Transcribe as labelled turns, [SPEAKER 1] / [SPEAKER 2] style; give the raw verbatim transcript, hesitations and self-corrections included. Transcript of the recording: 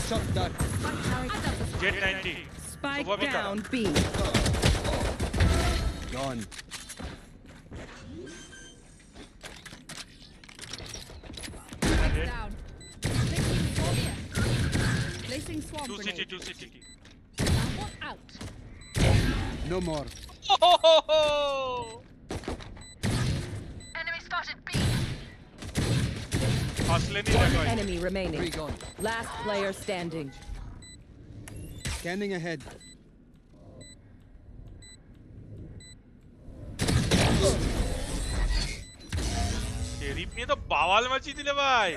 [SPEAKER 1] Shot that.
[SPEAKER 2] Jet ninety.
[SPEAKER 3] Spike down B.
[SPEAKER 1] Gone.
[SPEAKER 4] Down. Placing phobia. Placing swamp
[SPEAKER 2] Two city,
[SPEAKER 4] grenade.
[SPEAKER 2] two city.
[SPEAKER 4] Someone out.
[SPEAKER 1] No more.
[SPEAKER 2] Oh!
[SPEAKER 4] Enemy spotted B.
[SPEAKER 2] Hustling in
[SPEAKER 3] One
[SPEAKER 2] that guy.
[SPEAKER 3] enemy remaining.
[SPEAKER 1] Three gone.
[SPEAKER 3] Last player standing.
[SPEAKER 1] Scanning ahead.
[SPEAKER 2] तेरी पे तो बावल मची थी ले भाई